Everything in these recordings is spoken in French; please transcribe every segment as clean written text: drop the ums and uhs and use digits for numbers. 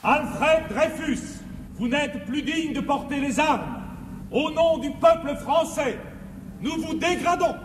Alfred Dreyfus, vous n'êtes plus digne de porter les armes. Au nom du peuple français, nous vous dégradons.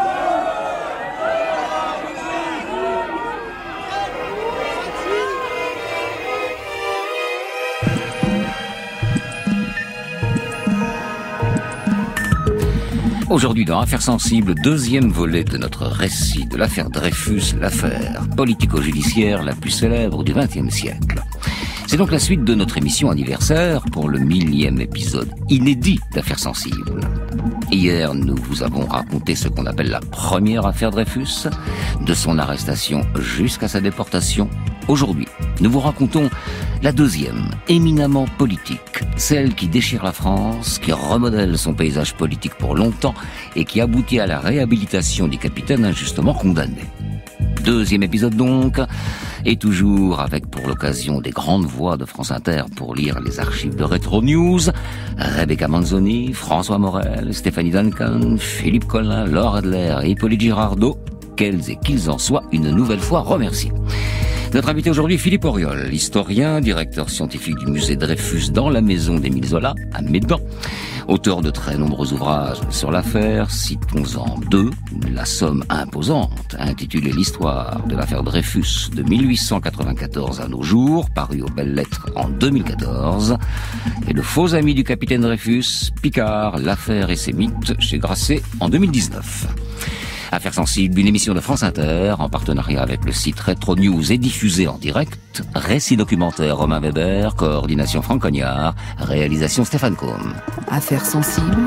Aujourd'hui dans Affaires sensibles, deuxième volet de notre récit de l'affaire Dreyfus, l'affaire politico-judiciaire la plus célèbre du XXe siècle. C'est donc la suite de notre émission anniversaire pour le 1000e épisode inédit d'Affaires sensibles. Hier, nous vous avons raconté ce qu'on appelle la première affaire Dreyfus, de son arrestation jusqu'à sa déportation. Aujourd'hui, nous vous racontons la deuxième, éminemment politique, celle qui déchire la France, qui remodèle son paysage politique pour longtemps et qui aboutit à la réhabilitation du capitaine injustement condamné. Deuxième épisode donc, et toujours avec pour l'occasion des grandes voix de France Inter pour lire les archives de Retro News, Rebecca Manzoni, François Morel, Stéphanie Duncan, Philippe Collin, Laure Adler et Hippolyte Girardot, quels et qu'ils en soient une nouvelle fois remerciés. Notre invité aujourd'hui, Philippe Auriol, historien, directeur scientifique du musée Dreyfus dans la maison d'Émile Zola, à Médan. Auteur de très nombreux ouvrages sur l'affaire, citons-en deux. La somme imposante, intitulée L'histoire de l'affaire Dreyfus de 1894 à nos jours, paru aux Belles Lettres en 2014. Et Le faux ami du capitaine Dreyfus, Picard, l'affaire et ses mythes, chez Grasset en 2019. Affaires sensibles, une émission de France Inter, en partenariat avec le site Retro News et diffusée en direct. Récit documentaire Romain Weber, coordination Franck Cognard, réalisation Stéphane Combe. Affaires sensibles,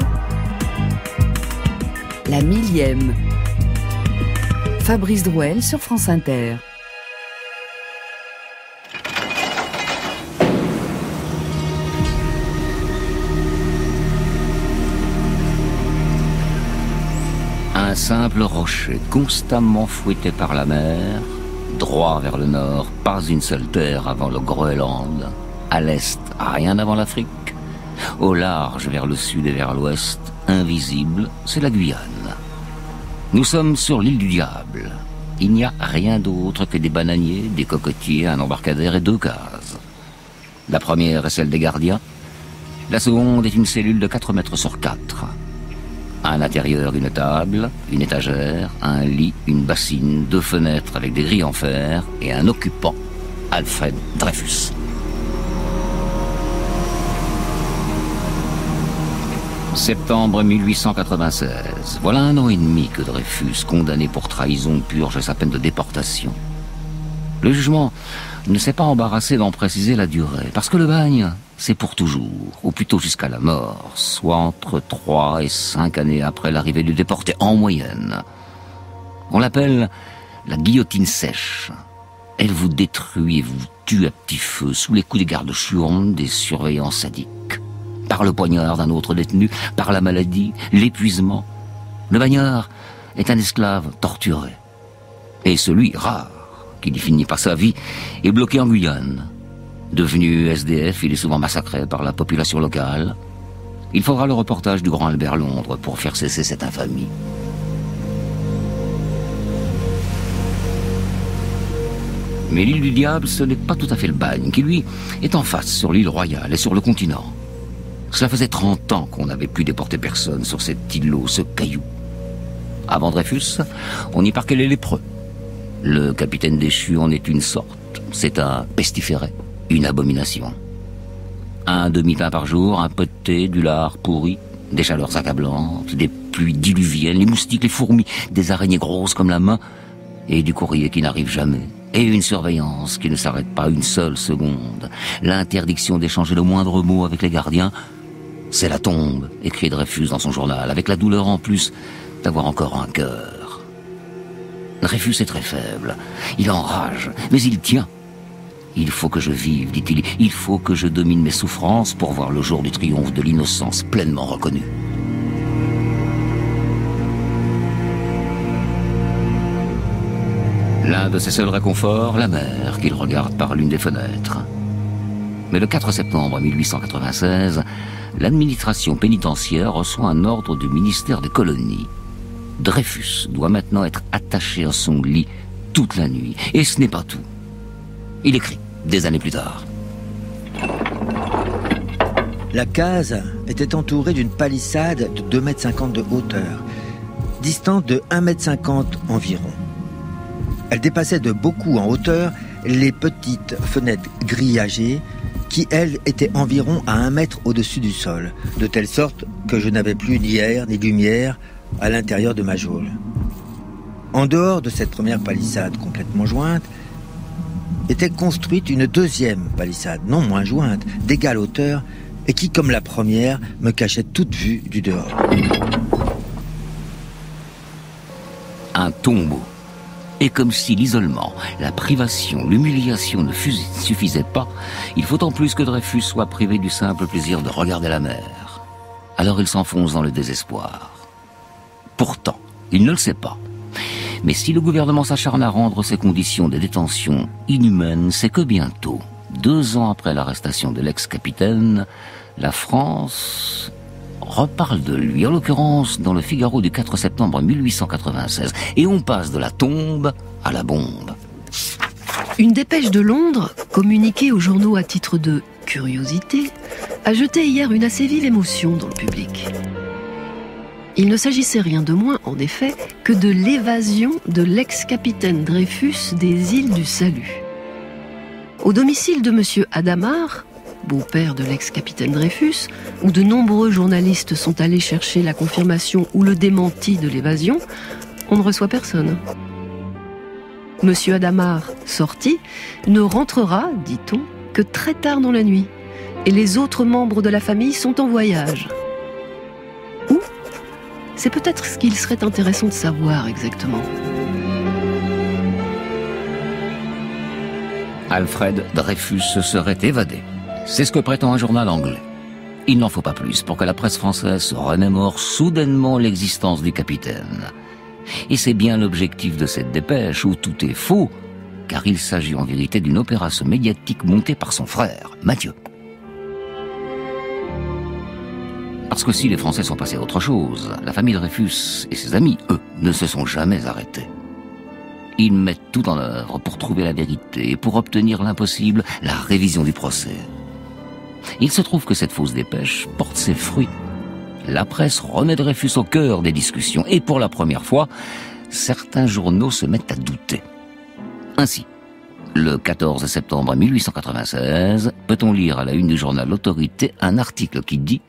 la 1000e. Fabrice Drouel sur France Inter. Un simple rocher constamment fouetté par la mer, droit vers le nord, pas une seule terre avant le Groenland, à l'est, rien avant l'Afrique, au large vers le sud et vers l'ouest, invisible, c'est la Guyane. Nous sommes sur l'île du Diable. Il n'y a rien d'autre que des bananiers, des cocotiers, un embarcadère et deux cases. La première est celle des gardiens, la seconde est une cellule de 4 mètres sur 4. À l'intérieur, une table, une étagère, un lit, une bassine, 2 fenêtres avec des grilles en fer et un occupant, Alfred Dreyfus. Septembre 1896. Voilà 1 an et demi que Dreyfus, condamné pour trahison, purge sa peine de déportation. Le jugement ne s'est pas embarrassé d'en préciser la durée, parce que le bagne, c'est pour toujours, ou plutôt jusqu'à la mort, soit entre 3 et 5 années après l'arrivée du déporté, en moyenne. On l'appelle la guillotine sèche. Elle vous détruit et vous tue à petit feu, sous les coups des gardes churnes, des surveillants sadiques. Par le poignard d'un autre détenu, par la maladie, l'épuisement. Le bagnard est un esclave torturé. Et celui, rare, qui n'y finit pas sa vie, est bloqué en Guyane. Devenu SDF, il est souvent massacré par la population locale. Il faudra le reportage du grand Albert Londres pour faire cesser cette infamie. Mais l'île du Diable, ce n'est pas tout à fait le bagne, qui lui est en face sur l'île Royale et sur le continent. Cela faisait 30 ans qu'on n'avait plus déporté personne sur cet îlot, ce caillou. Avant Dreyfus, on y parquait les lépreux. Le capitaine déchu en est une sorte, c'est un pestiféré, une abomination. Un demi-pain par jour, un peu de thé, du lard pourri, des chaleurs accablantes, des pluies diluviennes, les moustiques, les fourmis, des araignées grosses comme la main, et du courrier qui n'arrive jamais, et une surveillance qui ne s'arrête pas une seule seconde, l'interdiction d'échanger le moindre mot avec les gardiens. C'est la tombe, écrit Dreyfus dans son journal, avec la douleur en plus d'avoir encore un cœur. Dreyfus est très faible, il enrage, mais il tient. Il faut que je vive, dit-il, il faut que je domine mes souffrances pour voir le jour du triomphe de l'innocence pleinement reconnue. L'un de ses seuls réconforts, la mer qu'il regarde par l'une des fenêtres. Mais le 4 septembre 1896, l'administration pénitentiaire reçoit un ordre du ministère des colonies. Dreyfus doit maintenant être attaché à son lit toute la nuit. Et ce n'est pas tout. Il écrit, des années plus tard. La case était entourée d'une palissade de 2,50 m de hauteur, distante de 1,50 m environ. Elle dépassait de beaucoup en hauteur les petites fenêtres grillagées qui, elles, étaient environ à 1 mètre au-dessus du sol, de telle sorte que je n'avais plus ni air ni lumière à l'intérieur de ma geôle. En dehors de cette première palissade complètement jointe, était construite une deuxième palissade, non moins jointe, d'égale hauteur, et qui, comme la première, me cachait toute vue du dehors. Un tombeau. Et comme si l'isolement, la privation, l'humiliation ne suffisaient pas, il faut en plus que Dreyfus soit privé du simple plaisir de regarder la mer. Alors il s'enfonce dans le désespoir. Pourtant, il ne le sait pas. Mais si le gouvernement s'acharne à rendre ces conditions de détention inhumaines, c'est que bientôt, 2 ans après l'arrestation de l'ex-capitaine, la France reparle de lui, en l'occurrence dans le Figaro du 4 septembre 1896, et on passe de la tombe à la bombe. Une dépêche de Londres, communiquée aux journaux à titre de curiosité, a jeté hier une assez vive émotion dans le public. Il ne s'agissait rien de moins, en effet, que de l'évasion de l'ex-capitaine Dreyfus des îles du Salut. Au domicile de M. Hadamard, beau-père de l'ex-capitaine Dreyfus, où de nombreux journalistes sont allés chercher la confirmation ou le démenti de l'évasion, on ne reçoit personne. M. Hadamard, sorti, ne rentrera, dit-on, que très tard dans la nuit, et les autres membres de la famille sont en voyage. Où ? C'est peut-être ce qu'il serait intéressant de savoir exactement. Alfred Dreyfus se serait évadé. C'est ce que prétend un journal anglais. Il n'en faut pas plus pour que la presse française se remémore soudainement l'existence du capitaine. Et c'est bien l'objectif de cette dépêche où tout est faux, car il s'agit en vérité d'une opération médiatique montée par son frère, Mathieu. Parce que si les Français sont passés à autre chose, la famille Dreyfus et ses amis, eux, ne se sont jamais arrêtés. Ils mettent tout en œuvre pour trouver la vérité et pour obtenir l'impossible, la révision du procès. Il se trouve que cette fausse dépêche porte ses fruits. La presse remet Dreyfus au cœur des discussions et pour la première fois, certains journaux se mettent à douter. Ainsi, le 14 septembre 1896, peut-on lire à la une du journal L'Autorité un article qui dit: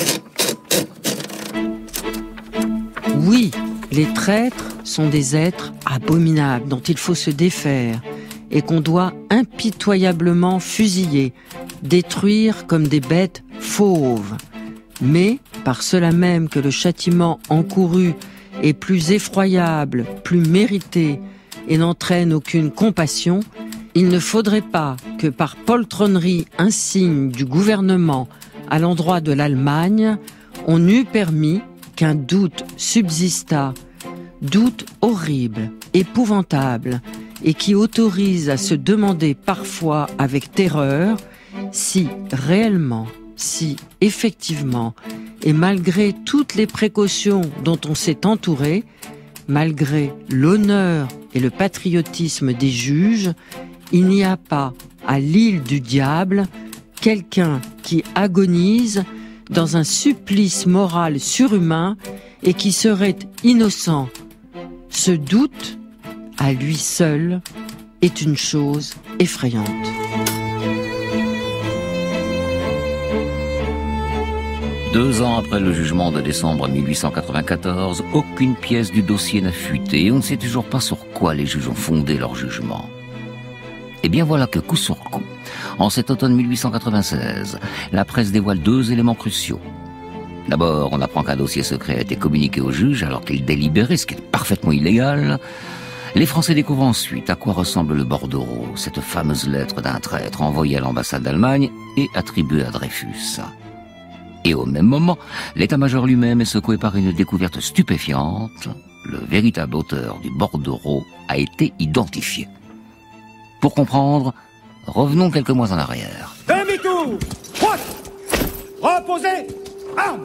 Oui, les traîtres sont des êtres abominables dont il faut se défaire et qu'on doit impitoyablement fusiller, détruire comme des bêtes fauves. Mais, par cela même que le châtiment encouru est plus effroyable, plus mérité et n'entraîne aucune compassion, il ne faudrait pas que par poltronnerie insigne du gouvernement à l'endroit de l'Allemagne, on eût permis qu'un doute subsistât, doute horrible, épouvantable, et qui autorise à se demander parfois avec terreur si réellement, si effectivement, et malgré toutes les précautions dont on s'est entouré, malgré l'honneur et le patriotisme des juges, il n'y a pas à l'île du diable quelqu'un qui agonise dans un supplice moral surhumain et qui serait innocent. Ce doute, à lui seul, est une chose effrayante. Deux ans après le jugement de décembre 1894, aucune pièce du dossier n'a fuité et on ne sait toujours pas sur quoi les juges ont fondé leur jugement. Et bien voilà que coup sur coup, en cet automne 1896, la presse dévoile deux éléments cruciaux. D'abord, on apprend qu'un dossier secret a été communiqué au juge alors qu'il délibérait, ce qui est parfaitement illégal. Les Français découvrent ensuite à quoi ressemble le bordereau, cette fameuse lettre d'un traître envoyée à l'ambassade d'Allemagne et attribuée à Dreyfus. Et au même moment, l'état-major lui-même est secoué par une découverte stupéfiante. Le véritable auteur du bordereau a été identifié. Pour comprendre, revenons quelques mois en arrière. Demi-tour! Droite! Reposez! Armes!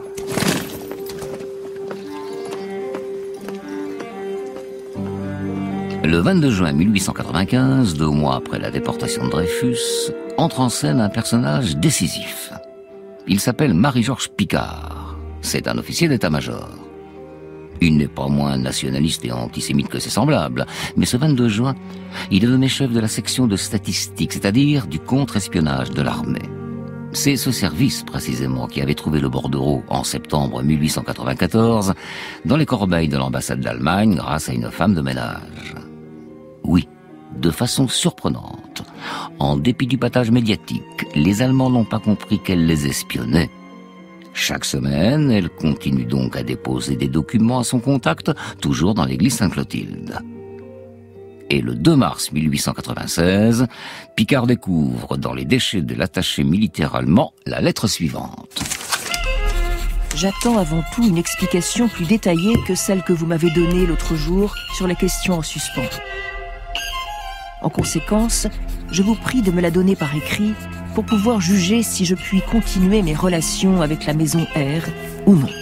Le 22 juin 1895, 2 mois après la déportation de Dreyfus, entre en scène un personnage décisif. Il s'appelle Marie-Georges Picard. C'est un officier d'état-major. Il n'est pas moins nationaliste et antisémite que ses semblables, mais ce 22 juin, il est nommé chef de la section de statistique, c'est-à-dire du contre-espionnage de l'armée. C'est ce service, précisément, qui avait trouvé le bordereau en septembre 1894 dans les corbeilles de l'ambassade d'Allemagne grâce à une femme de ménage. Oui, de façon surprenante, en dépit du battage médiatique, les Allemands n'ont pas compris qu'elle les espionnait. Chaque semaine, elle continue donc à déposer des documents à son contact, toujours dans l'église Sainte-Clotilde. Et le 2 mars 1896, Picard découvre dans les déchets de l'attaché militaire allemand la lettre suivante. J'attends avant tout une explication plus détaillée que celle que vous m'avez donnée l'autre jour sur les questions en suspens. En conséquence, je vous prie de me la donner par écrit pour pouvoir juger si je puis continuer mes relations avec la maison R ou non.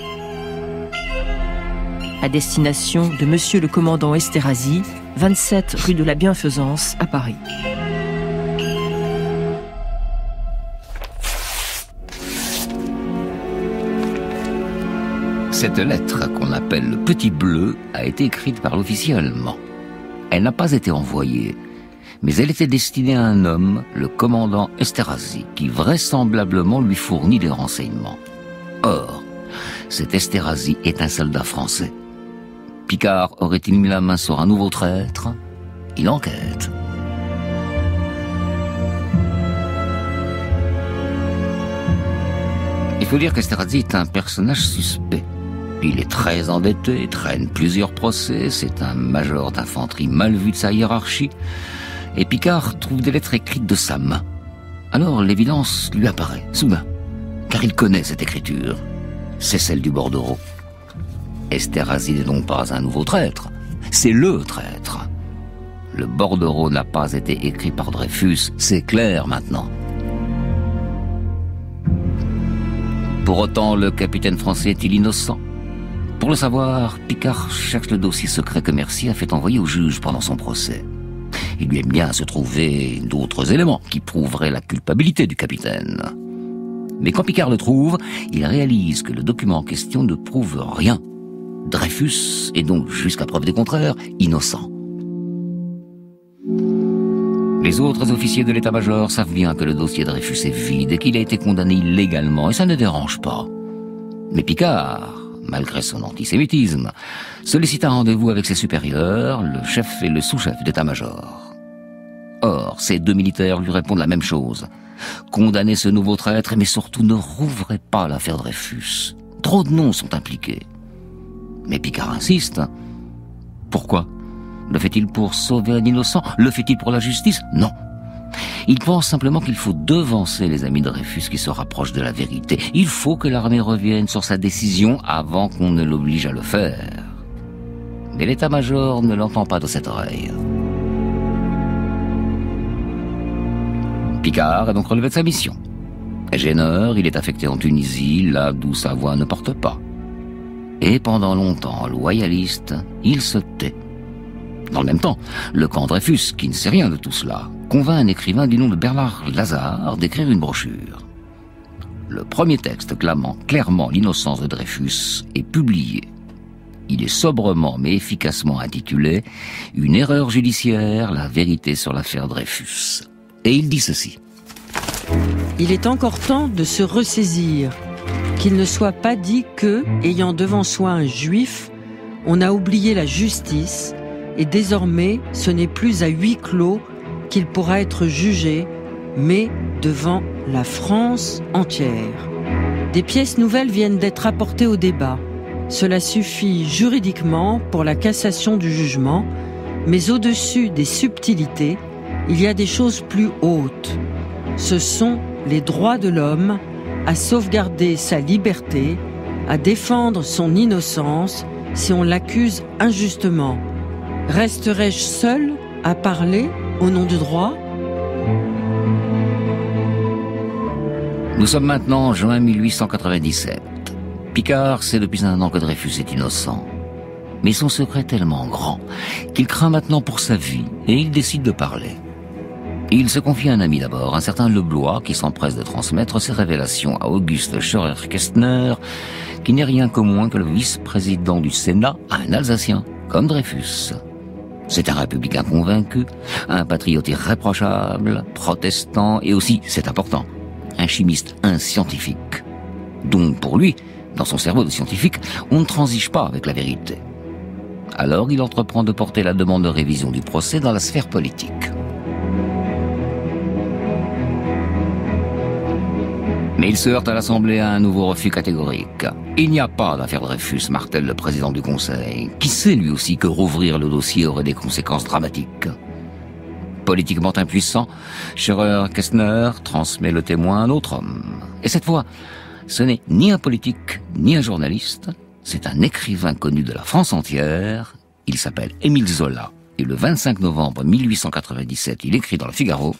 À destination de Monsieur le commandant Esterhazy, 27 rue de la Bienfaisance à Paris. Cette lettre, qu'on appelle le Petit Bleu, a été écrite par l'officier allemand. Elle n'a pas été envoyée, mais elle était destinée à un homme, le commandant Esterhazy, qui vraisemblablement lui fournit des renseignements. Or, cet Esterhazy est un soldat français. Picard aurait-il mis la main sur un nouveau traître? Il enquête. Il faut dire qu'Esterhazy est un personnage suspect. Il est très endetté, traîne plusieurs procès, c'est un major d'infanterie mal vu de sa hiérarchie, et Picard trouve des lettres écrites de sa main. Alors l'évidence lui apparaît, soudain, car il connaît cette écriture. C'est celle du bordereau. Esterhazy n'est donc pas un nouveau traître, c'est le traître. Le bordereau n'a pas été écrit par Dreyfus, c'est clair maintenant. Pour autant, le capitaine français est-il innocent? Pour le savoir, Picard cherche le dossier secret que Mercier a fait envoyer au juge pendant son procès. Il lui aime bien se trouver d'autres éléments qui prouveraient la culpabilité du capitaine. Mais quand Picard le trouve, il réalise que le document en question ne prouve rien. Dreyfus est donc, jusqu'à preuve du contraire, innocent. Les autres officiers de l'état-major savent bien que le dossier Dreyfus est vide et qu'il a été condamné illégalement, et ça ne dérange pas. Mais Picard, malgré son antisémitisme, sollicite un rendez-vous avec ses supérieurs, le chef et le sous-chef d'état-major. Or, ces deux militaires lui répondent la même chose. Condamnez ce nouveau traître, mais surtout ne rouvrez pas l'affaire Dreyfus. Trop de noms sont impliqués. Mais Picard insiste. Pourquoi? Le fait-il pour sauver un innocent? Le fait-il pour la justice? Non. Il pense simplement qu'il faut devancer les amis de Dreyfus qui se rapprochent de la vérité. Il faut que l'armée revienne sur sa décision avant qu'on ne l'oblige à le faire. Mais l'état-major ne l'entend pas de cette oreille. Picard a donc relevé de sa mission. Gêneur, il est affecté en Tunisie, là d'où sa voix ne porte pas. Et pendant longtemps, loyaliste, il se tait. Dans le même temps, le camp Dreyfus, qui ne sait rien de tout cela, convainc un écrivain du nom de Bernard Lazare d'écrire une brochure. Le premier texte clamant clairement l'innocence de Dreyfus est publié. Il est sobrement mais efficacement intitulé « Une erreur judiciaire, la vérité sur l'affaire Dreyfus ». Et il dit ceci. Il est encore temps de se ressaisir, qu'il ne soit pas dit que, ayant devant soi un juif, on a oublié la justice, et désormais ce n'est plus à huis clos qu'il pourra être jugé, mais devant la France entière. Des pièces nouvelles viennent d'être apportées au débat. Cela suffit juridiquement pour la cassation du jugement, mais au-dessus des subtilités, il y a des choses plus hautes. Ce sont les droits de l'homme à sauvegarder sa liberté, à défendre son innocence si on l'accuse injustement. Resterai-je seul à parler au nom du droit? Nous sommes maintenant en juin 1897. Picard sait depuis un an que Dreyfus est innocent. Mais son secret est tellement grand qu'il craint maintenant pour sa vie et il décide de parler. Il se confie à un ami d'abord, un certain Leblois, qui s'empresse de transmettre ses révélations à Auguste Scheurer-Kestner, qui n'est rien que moins que le vice-président du Sénat, un Alsacien, comme Dreyfus. C'est un républicain convaincu, un patriote irréprochable, protestant et aussi, c'est important, un chimiste, un scientifique. Donc pour lui, dans son cerveau de scientifique, on ne transige pas avec la vérité. Alors il entreprend de porter la demande de révision du procès dans la sphère politique. Mais il se heurte à l'Assemblée à un nouveau refus catégorique. Il n'y a pas d'affaire Dreyfus, martèle le président du Conseil, qui sait lui aussi que rouvrir le dossier aurait des conséquences dramatiques. Politiquement impuissant, Scheurer-Kestner transmet le témoin à un autre homme. Et cette fois, ce n'est ni un politique, ni un journaliste, c'est un écrivain connu de la France entière. Il s'appelle Émile Zola. Et le 25 novembre 1897, il écrit dans le Figaro: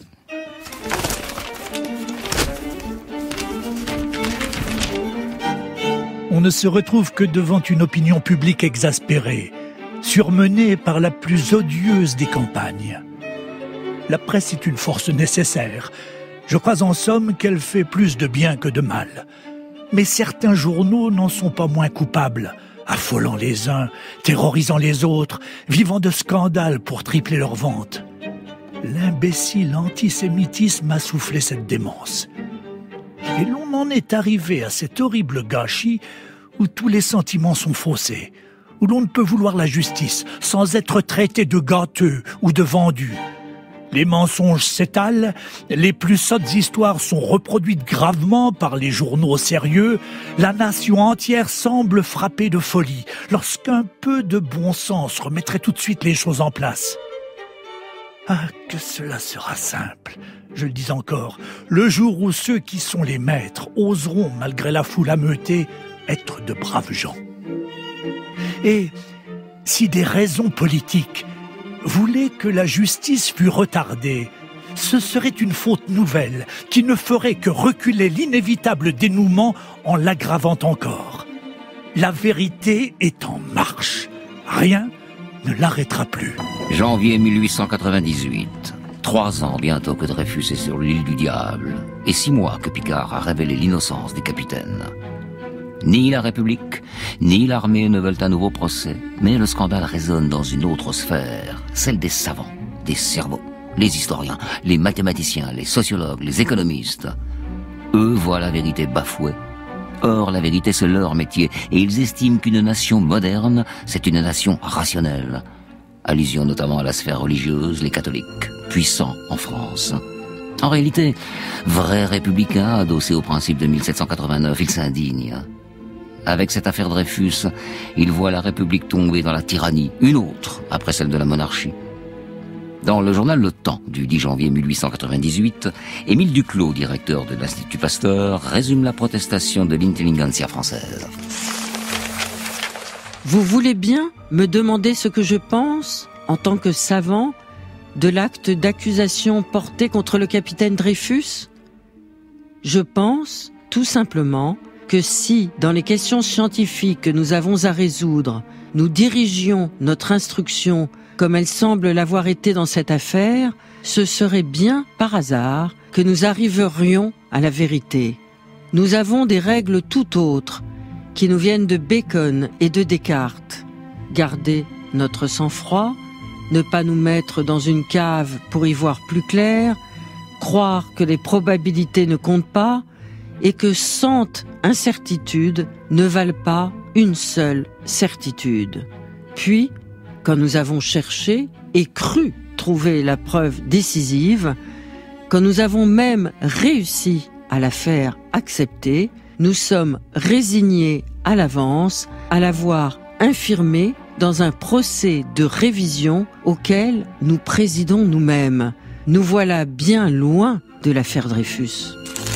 on ne se retrouve que devant une opinion publique exaspérée, surmenée par la plus odieuse des campagnes. La presse est une force nécessaire. Je crois en somme qu'elle fait plus de bien que de mal. Mais certains journaux n'en sont pas moins coupables, affolant les uns, terrorisant les autres, vivant de scandales pour tripler leurs ventes. L'imbécile antisémitisme a soufflé cette démence. Et l'on en est arrivé à cet horrible gâchis où tous les sentiments sont faussés, où l'on ne peut vouloir la justice sans être traité de gâteux ou de vendu. Les mensonges s'étalent, les plus sottes histoires sont reproduites gravement par les journaux sérieux, la nation entière semble frappée de folie, lorsqu'un peu de bon sens remettrait tout de suite les choses en place. Ah, que cela sera simple, je le dis encore, le jour où ceux qui sont les maîtres oseront, malgré la foule ameutée, être de braves gens. Et si des raisons politiques voulaient que la justice fût retardée, ce serait une faute nouvelle qui ne ferait que reculer l'inévitable dénouement en l'aggravant encore. La vérité est en marche. Rien ne l'arrêtera plus. Janvier 1898. 3 ans bientôt que Dreyfus est sur l'île du diable, et 6 mois que Picard a révélé l'innocence des capitaines. Ni la République, ni l'armée ne veulent un nouveau procès, mais le scandale résonne dans une autre sphère, celle des savants, des cerveaux, les historiens, les mathématiciens, les sociologues, les économistes. Eux voient la vérité bafouée. Or, la vérité, c'est leur métier, et ils estiment qu'une nation moderne, c'est une nation rationnelle. Allusion notamment à la sphère religieuse, les catholiques, puissants en France. En réalité, vrais républicains, adossés au principe de 1789, ils s'indignent. Avec cette affaire Dreyfus, ils voient la République tomber dans la tyrannie, une autre, après celle de la monarchie. Dans le journal Le Temps du 10 janvier 1898, Émile Duclos, directeur de l'Institut Pasteur, résume la protestation de l'intelligentsia française. Vous voulez bien me demander ce que je pense, en tant que savant, de l'acte d'accusation porté contre le capitaine Dreyfus? Je pense, tout simplement, que si, dans les questions scientifiques que nous avons à résoudre, nous dirigions notre instruction comme elle semble l'avoir été dans cette affaire, ce serait bien par hasard que nous arriverions à la vérité. Nous avons des règles tout autres, qui nous viennent de Bacon et de Descartes. Garder notre sang-froid, ne pas nous mettre dans une cave pour y voir plus clair, croire que les probabilités ne comptent pas, et que 100 incertitudes ne valent pas une seule certitude. Puis, quand nous avons cherché et cru trouver la preuve décisive, quand nous avons même réussi à la faire accepter, nous sommes résignés à l'avance à la voir infirmée dans un procès de révision auquel nous présidons nous-mêmes. Nous voilà bien loin de l'affaire Dreyfus.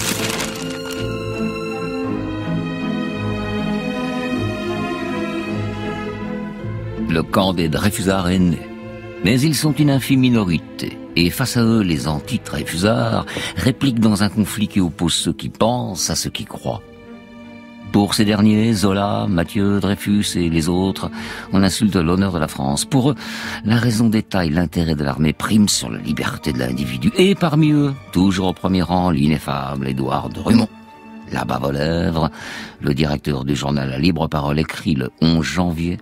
Le camp des Dreyfusards est né. Mais ils sont une infime minorité. Et face à eux, les anti-Dreyfusards répliquent dans un conflit qui oppose ceux qui pensent à ceux qui croient. Pour ces derniers, Zola, Mathieu, Dreyfus et les autres, on insulte l'honneur de la France. Pour eux, la raison d'État et l'intérêt de l'armée priment sur la liberté de l'individu. Et parmi eux, toujours au premier rang, l'ineffable Édouard de Rumont. La bave aux lèvres, le directeur du journal La Libre Parole écrit le 11 janvier.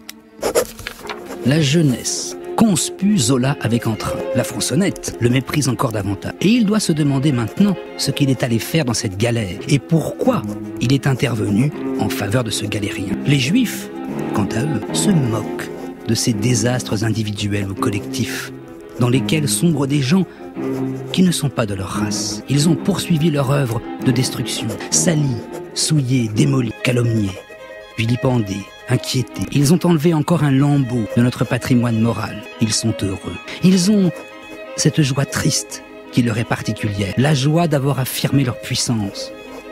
La jeunesse conspue Zola avec entrain. La France honnête le méprise encore davantage. Et il doit se demander maintenant ce qu'il est allé faire dans cette galère et pourquoi il est intervenu en faveur de ce galérien. Les Juifs, quant à eux, se moquent de ces désastres individuels ou collectifs dans lesquels sombrent des gens qui ne sont pas de leur race. Ils ont poursuivi leur œuvre de destruction, salis, souillés, démolis, calomniés, vilipendés, inquiétés. Ils ont enlevé encore un lambeau de notre patrimoine moral. Ils sont heureux. Ils ont cette joie triste qui leur est particulière. La joie d'avoir affirmé leur puissance.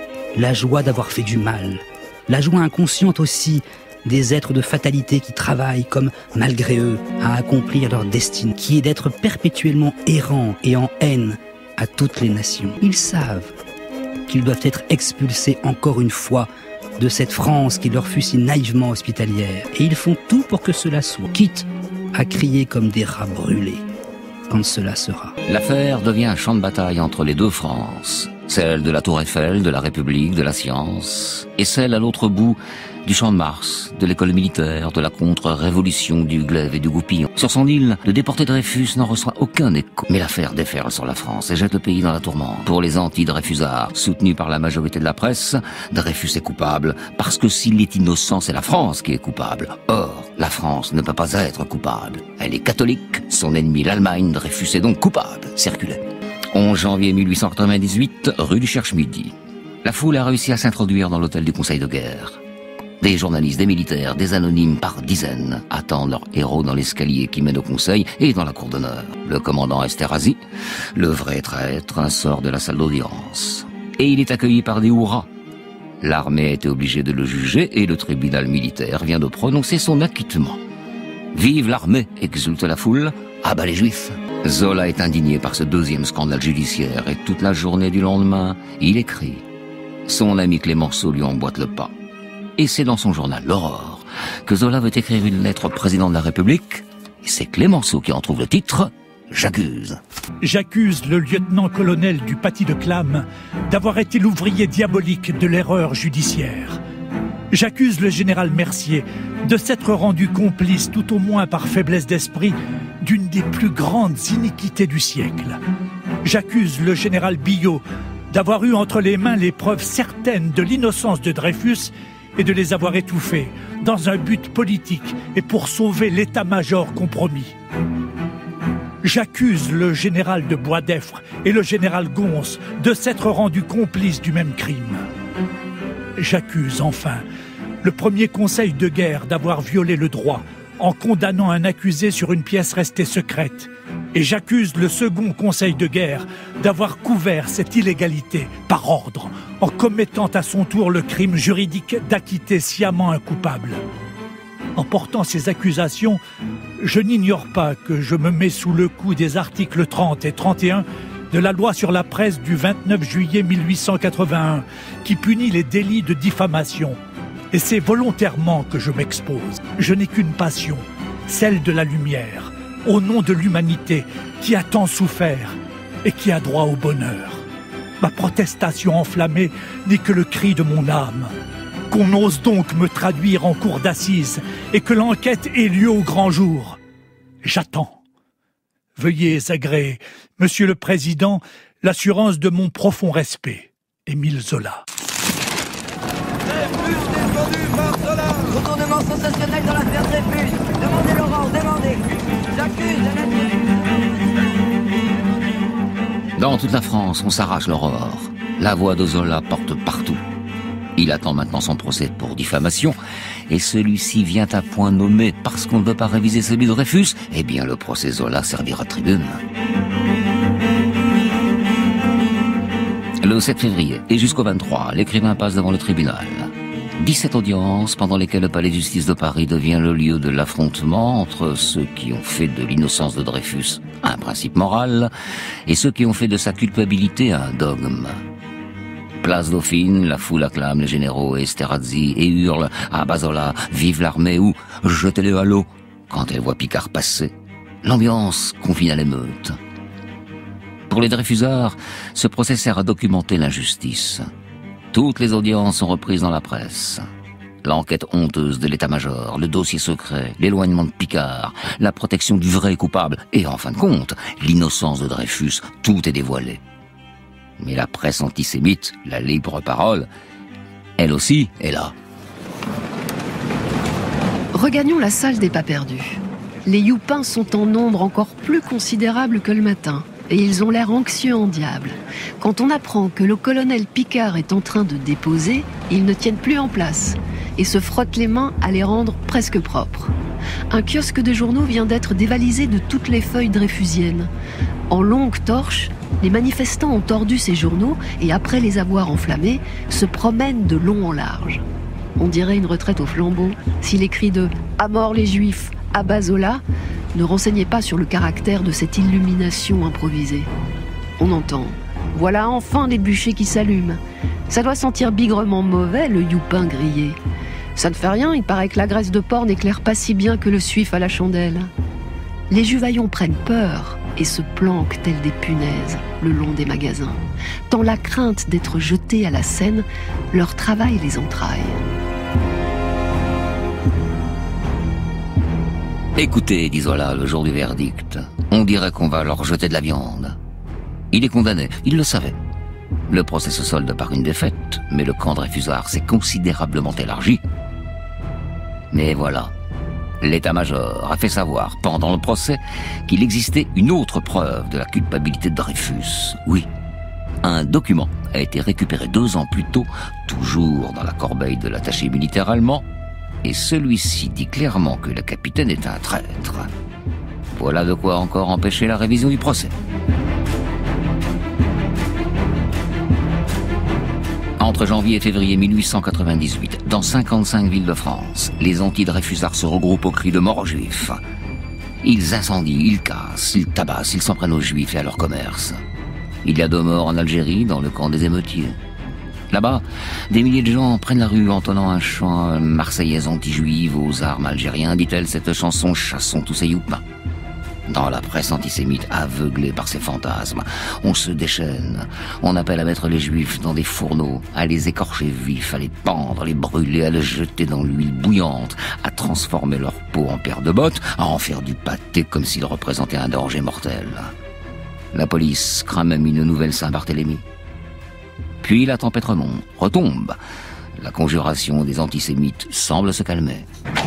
La joie d'avoir fait du mal. La joie inconsciente aussi des êtres de fatalité qui travaillent comme, malgré eux, à accomplir leur destinée, qui est d'être perpétuellement errants et en haine à toutes les nations. Ils savent qu'ils doivent être expulsés encore une fois de cette France qui leur fut si naïvement hospitalière. Et ils font tout pour que cela soit, quitte à crier comme des rats brûlés quand cela sera. L'affaire devient un champ de bataille entre les deux Frances, celle de la Tour Eiffel, de la République, de la science, et celle à l'autre bout du Champ de Mars, de l'école militaire, de la contre-révolution du glaive et du goupillon. Sur son île, le déporté Dreyfus n'en reçoit aucun écho. Mais l'affaire déferle sur la France et jette le pays dans la tourmente. Pour les anti-Dreyfusards, soutenus par la majorité de la presse, Dreyfus est coupable parce que s'il est innocent, c'est la France qui est coupable. Or, la France ne peut pas être coupable. Elle est catholique, son ennemi l'Allemagne, Dreyfus est donc coupable, circulait. 11 janvier 1898, rue du Cherche-Midi. La foule a réussi à s'introduire dans l'hôtel du Conseil de guerre. Des journalistes, des militaires, des anonymes par dizaines attendent leurs héros dans l'escalier qui mène au Conseil et dans la cour d'honneur. Le commandant Esterhazy, le vrai traître, sort de la salle d'audience. Et il est accueilli par des hurrahs. L'armée a été obligée de le juger et le tribunal militaire vient de prononcer son acquittement. Vive l'armée, exulte la foule, à bas les Juifs. Zola est indigné par ce deuxième scandale judiciaire et toute la journée du lendemain, il écrit. Son ami Clémenceau lui emboîte le pas. Et c'est dans son journal L'Aurore que Zola veut écrire une lettre au président de la République. Et c'est Clémenceau qui en trouve le titre « J'accuse ». J'accuse le lieutenant-colonel du Paty de Clam d'avoir été l'ouvrier diabolique de l'erreur judiciaire. J'accuse le général Mercier de s'être rendu complice, tout au moins par faiblesse d'esprit, d'une des plus grandes iniquités du siècle. J'accuse le général Billot d'avoir eu entre les mains les preuves certaines de l'innocence de Dreyfus et de les avoir étouffés dans un but politique et pour sauver l'état-major compromis. J'accuse le général de Boisdeffre et le général Gons de s'être rendus complices du même crime. J'accuse enfin le premier conseil de guerre d'avoir violé le droit en condamnant un accusé sur une pièce restée secrète. Et j'accuse le second conseil de guerre d'avoir couvert cette illégalité par ordre, en commettant à son tour le crime juridique d'acquitter sciemment un coupable. En portant ces accusations, je n'ignore pas que je me mets sous le coup des articles 30 et 31 de la loi sur la presse du 29 juillet 1881, qui punit les délits de diffamation. Et c'est volontairement que je m'expose. Je n'ai qu'une passion, celle de la lumière, au nom de l'humanité qui a tant souffert et qui a droit au bonheur. Ma protestation enflammée n'est que le cri de mon âme. Qu'on ose donc me traduire en cour d'assises et que l'enquête ait lieu au grand jour. J'attends. Veuillez agréer, Monsieur le Président, l'assurance de mon profond respect. Émile Zola. Retournement sensationnel dans l'affaire Dreyfus. Demandez Laurent, demandez. J'accuse Dans toute la France, on s'arrache l'aurore. La voix de Zola porte partout. Il attend maintenant son procès pour diffamation, et celui-ci vient à point nommé parce qu'on ne veut pas réviser celui de Dreyfus. Eh bien, le procès Zola servira de tribune. Le 7 février et jusqu'au 23, l'écrivain passe devant le tribunal. 17 audiences pendant lesquelles le palais de justice de Paris devient le lieu de l'affrontement entre ceux qui ont fait de l'innocence de Dreyfus un principe moral et ceux qui ont fait de sa culpabilité un dogme. Place Dauphine, la foule acclame les généraux et Esterhazy et hurle « Ah Bazola, vive l'armée » ou « Jetez-le à l'eau » quand elle voit Picard passer. L'ambiance confine à l'émeute. Pour les Dreyfusards, ce procès sert à documenter l'injustice. Toutes les audiences sont reprises dans la presse. L'enquête honteuse de l'état-major, le dossier secret, l'éloignement de Picard, la protection du vrai coupable et, en fin de compte, l'innocence de Dreyfus, tout est dévoilé. Mais la presse antisémite, la libre parole, elle aussi est là. Regagnons la salle des pas perdus. Les youpins sont en nombre encore plus considérable que le matin, et ils ont l'air anxieux en diable. Quand on apprend que le colonel Picard est en train de déposer, ils ne tiennent plus en place, et se frottent les mains à les rendre presque propres. Un kiosque de journaux vient d'être dévalisé de toutes les feuilles dreyfusiennes. En longues torches, les manifestants ont tordu ces journaux et, après les avoir enflammés, se promènent de long en large. On dirait une retraite au flambeau si les cris de « À mort les Juifs !» à Bazola ne renseignaient pas sur le caractère de cette illumination improvisée. On entend « Voilà enfin les bûchers qui s'allument. Ça doit sentir bigrement mauvais, le youpin grillé. Ça ne fait rien, il paraît que la graisse de porc n'éclaire pas si bien que le suif à la chandelle. » Les juvaillons prennent peur et se planquent tels des punaises le long des magasins, tant la crainte d'être jetés à la Seine leur travaille les entrailles. Écoutez, dit Zola, le jour du verdict, on dirait qu'on va leur jeter de la viande. Il est condamné, il le savait. Le procès se solde par une défaite, mais le camp Dreyfusard s'est considérablement élargi. Mais voilà, l'état-major a fait savoir pendant le procès qu'il existait une autre preuve de la culpabilité de Dreyfus. Oui, un document a été récupéré 2 ans plus tôt, toujours dans la corbeille de l'attaché militaire allemand, et celui-ci dit clairement que le capitaine est un traître. Voilà de quoi encore empêcher la révision du procès. Entre janvier et février 1898, dans 55 villes de France, les anti-Dreyfusards se regroupent au cri de mort aux Juifs. Ils incendient, ils cassent, ils tabassent, ils s'en prennent aux Juifs et à leur commerce. Il y a 2 morts en Algérie, dans le camp des émeutiers. Là-bas, des milliers de gens prennent la rue entonnant un chant marseillaise anti-juive aux armes algériens. Dit-elle, cette chanson, chassons tous ces youpins. Dans la presse antisémite, aveuglée par ces fantasmes, on se déchaîne. On appelle à mettre les juifs dans des fourneaux, à les écorcher vifs, à les pendre, à les brûler, à les jeter dans l'huile bouillante, à transformer leur peau en paire de bottes, à en faire du pâté comme s'ils représentaient un danger mortel. La police craint même une nouvelle Saint-Barthélemy. Puis la tempête retombe. La conjuration des antisémites semble se calmer.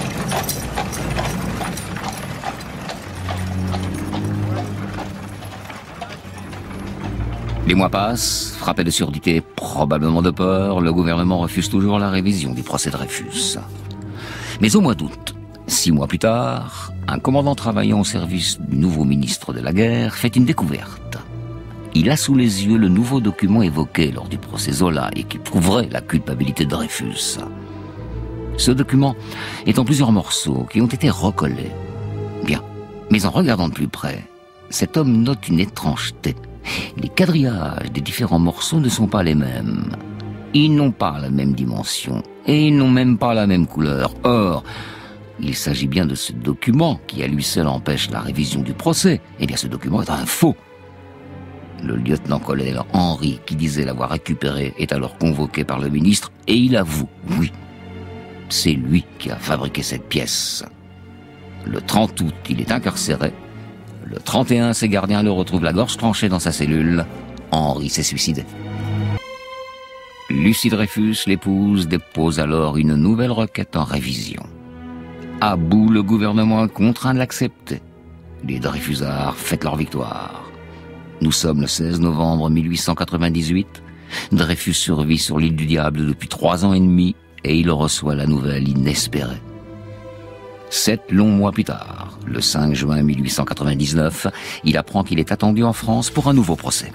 Les mois passent, frappé de surdité, probablement de peur, le gouvernement refuse toujours la révision du procès Dreyfus. Mais au mois d'août, 6 mois plus tard, un commandant travaillant au service du nouveau ministre de la guerre fait une découverte. Il a sous les yeux le nouveau document évoqué lors du procès Zola et qui prouverait la culpabilité de Dreyfus. Ce document est en plusieurs morceaux qui ont été recollés. Bien, mais en regardant de plus près, cet homme note une étrangeté. Les quadrillages des différents morceaux ne sont pas les mêmes. Ils n'ont pas la même dimension et ils n'ont même pas la même couleur. Or, il s'agit bien de ce document qui à lui seul empêche la révision du procès. Eh bien, ce document est un faux. Le lieutenant-colonel Henry, qui disait l'avoir récupéré, est alors convoqué par le ministre et il avoue, oui, c'est lui qui a fabriqué cette pièce. Le 30 août, il est incarcéré. Le 31, ses gardiens le retrouvent la gorge tranchée dans sa cellule. Henry s'est suicidé. Lucie Dreyfus, l'épouse, dépose alors une nouvelle requête en révision. À bout, le gouvernement est contraint de l'accepter. Les Dreyfusards fêtent leur victoire. Nous sommes le 16 novembre 1898. Dreyfus survit sur l'île du Diable depuis 3 ans et demi et il reçoit la nouvelle inespérée. 7 longs mois plus tard, le 5 juin 1899, il apprend qu'il est attendu en France pour un nouveau procès.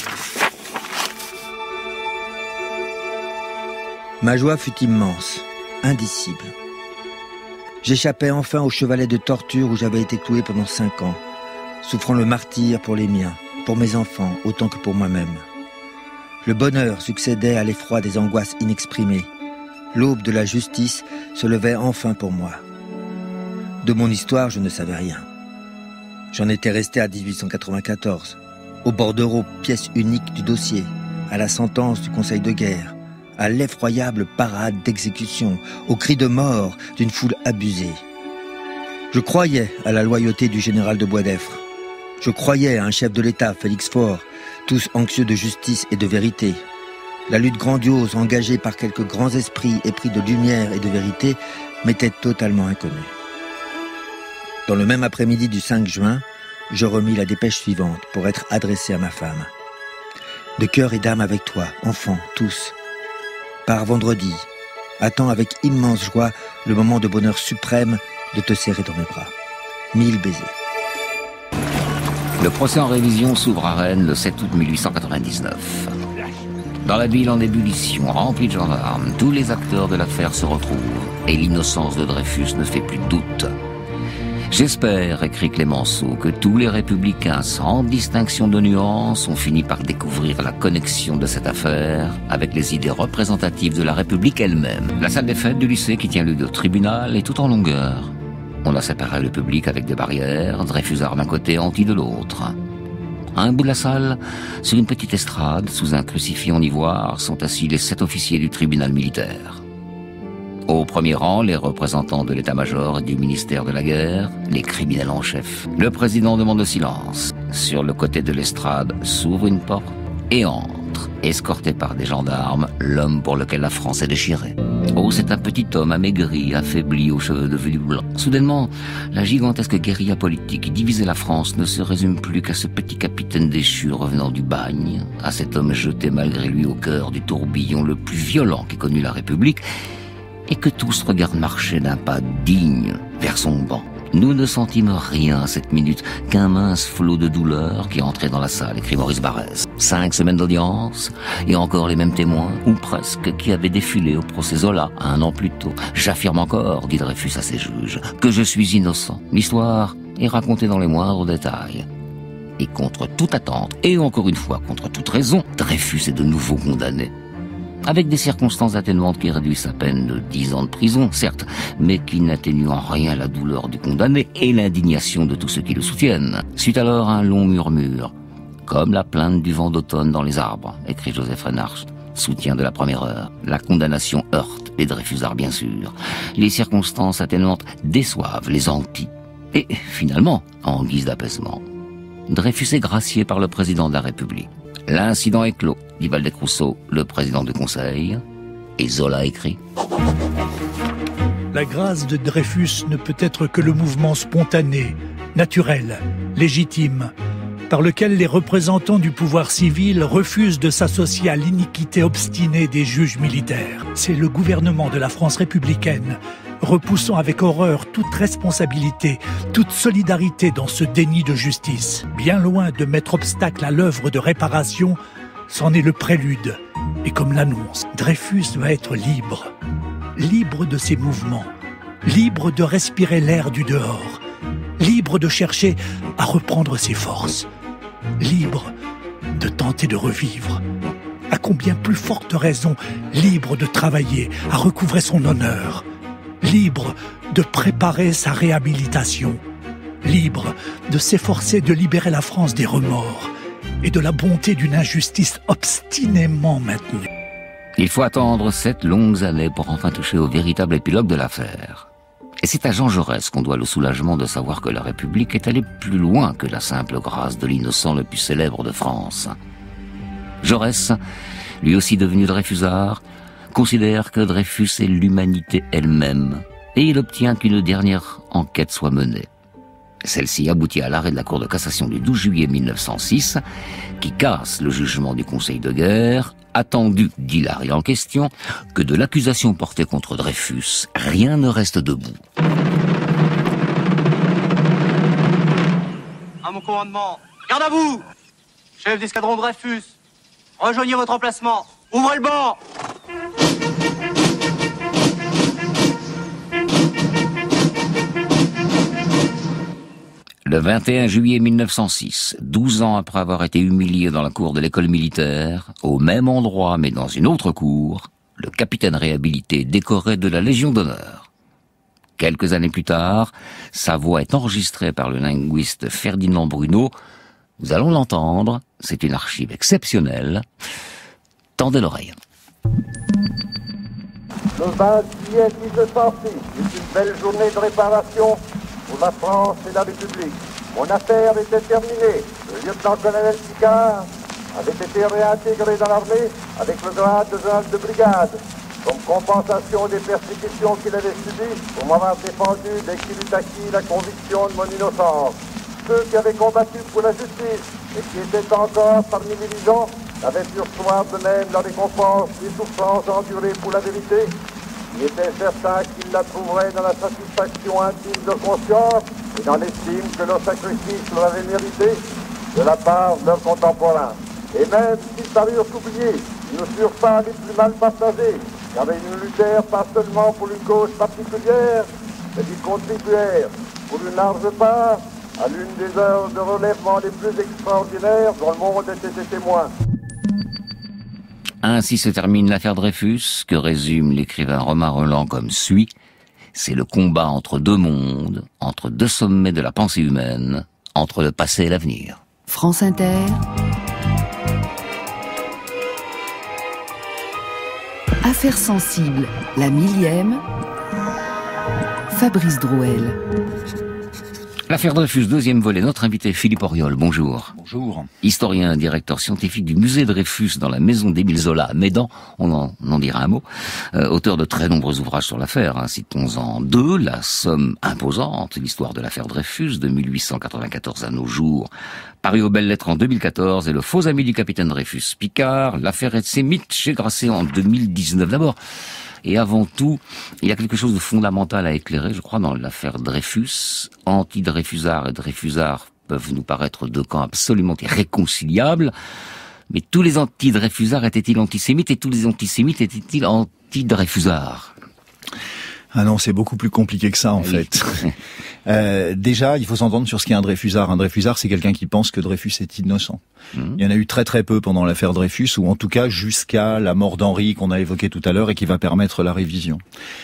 Ma joie fut immense, indicible. J'échappais enfin au chevalet de torture où j'avais été cloué pendant 5 ans, souffrant le martyre pour les miens, pour mes enfants, autant que pour moi-même. Le bonheur succédait à l'effroi des angoisses inexprimées. L'aube de la justice se levait enfin pour moi. De mon histoire, je ne savais rien. J'en étais resté à 1894, au bordereau, pièce unique du dossier, à la sentence du Conseil de guerre, à l'effroyable parade d'exécution, au cri de mort d'une foule abusée. Je croyais à la loyauté du général de Boisdeffre. Je croyais à un chef de l'État, Félix Faure, tous anxieux de justice et de vérité. La lutte grandiose engagée par quelques grands esprits épris de lumière et de vérité m'était totalement inconnue. Dans le même après-midi du 5 juin, je remis la dépêche suivante pour être adressée à ma femme. De cœur et d'âme avec toi, enfants, tous. Pars vendredi. Attends avec immense joie le moment de bonheur suprême de te serrer dans mes bras. 1000 baisers. Le procès en révision s'ouvre à Rennes le 7 août 1899. Dans la ville en ébullition, remplie de gendarmes, tous les acteurs de l'affaire se retrouvent et l'innocence de Dreyfus ne fait plus de doute. J'espère, écrit Clémenceau, que tous les républicains, sans distinction de nuances, ont fini par découvrir la connexion de cette affaire avec les idées représentatives de la République elle-même. La salle des fêtes du lycée qui tient lieu de tribunal est tout en longueur. On a séparé le public avec des barrières, Dreyfusard d'un côté, Anti de l'autre. À un bout de la salle, sur une petite estrade, sous un crucifix en ivoire, sont assis les 7 officiers du tribunal militaire. Au premier rang, les représentants de l'état-major et du ministère de la guerre, les criminels en chef. Le président demande le silence. Sur le côté de l'estrade s'ouvre une porte et entre, escorté par des gendarmes, l'homme pour lequel la France est déchirée. Oh, c'est un petit homme amaigri, affaibli, aux cheveux devenus blancs. Soudainement, la gigantesque guérilla politique qui divisait la France ne se résume plus qu'à ce petit capitaine déchu revenant du bagne, à cet homme jeté malgré lui au cœur du tourbillon le plus violent qu'ait connu la République, et que tous regardent marcher d'un pas digne vers son banc. Nous ne sentîmes rien à cette minute qu'un mince flot de douleur qui entrait dans la salle, écrit Maurice Barrès. 5 semaines d'audience, et encore les mêmes témoins, ou presque, qui avaient défilé au procès Zola 1 an plus tôt. J'affirme encore, dit Dreyfus à ses juges, que je suis innocent. L'histoire est racontée dans les moindres détails. Et contre toute attente, et encore une fois contre toute raison, Dreyfus est de nouveau condamné. Avec des circonstances atténuantes qui réduisent sa peine de 10 ans de prison, certes, mais qui n'atténuent en rien la douleur du condamné et l'indignation de tous ceux qui le soutiennent. Suit alors un long murmure, comme la plainte du vent d'automne dans les arbres, écrit Joseph Reinhardt, soutien de la première heure. La condamnation heurte les Dreyfusards, bien sûr. Les circonstances atténuantes déçoivent les antis. Et finalement, en guise d'apaisement, Dreyfus est gracié par le président de la République. L'incident est clos, dit Waldeck-Rousseau, le président du Conseil, et Zola écrit « La grâce de Dreyfus ne peut être que le mouvement spontané, naturel, légitime, par lequel les représentants du pouvoir civil refusent de s'associer à l'iniquité obstinée des juges militaires. C'est le gouvernement de la France républicaine, repoussant avec horreur toute responsabilité, toute solidarité dans ce déni de justice. Bien loin de mettre obstacle à l'œuvre de réparation, c'en est le prélude. Et comme l'annonce, Dreyfus va être libre. Libre de ses mouvements. Libre de respirer l'air du dehors. Libre de chercher à reprendre ses forces. Libre de tenter de revivre. À combien plus forte raison, libre de travailler à recouvrer son honneur. Libre de préparer sa réhabilitation, libre de s'efforcer de libérer la France des remords et de la bonté d'une injustice obstinément maintenue. Il faut attendre 7 longues années pour enfin toucher au véritable épilogue de l'affaire. Et c'est à Jean Jaurès qu'on doit le soulagement de savoir que la République est allée plus loin que la simple grâce de l'innocent le plus célèbre de France. Jaurès, lui aussi devenu Dreyfusard, considère que Dreyfus est l'humanité elle-même, et il obtient qu'une dernière enquête soit menée. Celle-ci aboutit à l'arrêt de la Cour de cassation du 12 juillet 1906, qui casse le jugement du Conseil de guerre, attendu, dit l'arrêt en question, que de l'accusation portée contre Dreyfus, rien ne reste debout. À mon commandement, garde à vous! Chef d'escadron Dreyfus, rejoignez votre emplacement, ouvrez le banc! Le 21 juillet 1906, 12 ans après avoir été humilié dans la cour de l'école militaire, au même endroit mais dans une autre cour, le capitaine réhabilité décoré de la Légion d'honneur. Quelques années plus tard, sa voix est enregistrée par le linguiste Ferdinand Bruno. Nous allons l'entendre, c'est une archive exceptionnelle. Tendez l'oreille. Le 20 juillet 1906 est une belle journée de réparation pour la France et la République. Mon affaire était terminée. Le lieutenant-colonel Picard avait été réintégré dans l'armée avec le grade de général de brigade. Comme compensation des persécutions qu'il avait subies pour m'avoir défendu dès qu'il eut acquis la conviction de mon innocence. Ceux qui avaient combattu pour la justice et qui étaient encore parmi les vivants avaient pu recevoir de même la récompense des souffrances endurées pour la vérité. Il était certain qu'ils la trouveraient dans la satisfaction intime de conscience et dans l'estime que leur sacrifice leur avait mérité de la part de leurs contemporains. Et même s'ils parurent oubliés, ils ne furent pas les plus mal partagés, car ils ne luttèrent pas seulement pour une cause particulière, mais ils contribuèrent pour une large part à l'une des heures de relèvement les plus extraordinaires dont le monde était témoin. Ainsi se termine l'affaire Dreyfus, que résume l'écrivain Romain Rolland comme suit. C'est le combat entre deux mondes, entre deux sommets de la pensée humaine, entre le passé et l'avenir. France Inter. Affaire sensible, la 1000e. Fabrice Drouel. L'affaire Dreyfus, deuxième volet. Notre invité Philippe Auriol, bonjour. Bonjour. Historien, directeur scientifique du musée Dreyfus dans la maison d'Émile Zola à Médan, on en dira un mot. Auteur de très nombreux ouvrages sur l'affaire, citons-en deux. La Somme imposante, l'histoire de l'affaire Dreyfus de 1894 à nos jours, paru aux Belles Lettres en 2014, et Le faux ami du capitaine Dreyfus Picard, l'affaire Etsemite chez Grasset en 2019. D'abord, et avant tout, il y a quelque chose de fondamental à éclairer, je crois, dans l'affaire Dreyfus. Anti-Dreyfusards et Dreyfusards peuvent nous paraître deux camps absolument irréconciliables, mais tous les anti-Dreyfusards étaient-ils antisémites et tous les antisémites étaient-ils anti-Dreyfusards? Ah non, c'est beaucoup plus compliqué que ça, en fait. Déjà, il faut s'entendre sur ce qu'est un Dreyfusard. Un Dreyfusard, c'est quelqu'un qui pense que Dreyfus est innocent. Il y en a eu très très peu pendant l'affaire Dreyfus, ou en tout cas jusqu'à la mort d'Henri qu'on a évoquée tout à l'heure et qui va permettre la révision.